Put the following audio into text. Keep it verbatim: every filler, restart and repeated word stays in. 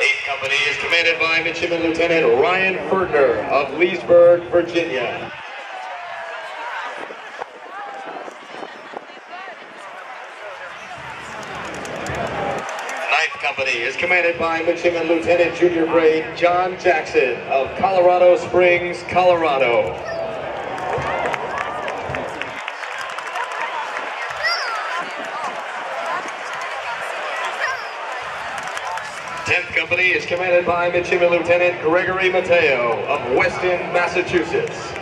eighth Company is commanded by Midshipman Lieutenant Ryan Ferdner of Leesburg, Virginia. ninth Company is commanded by Midshipman Lieutenant Junior Grade John Jackson of Colorado Springs, Colorado. tenth Company is commanded by Midshipman Lieutenant Gregory Mateo of Weston, Massachusetts.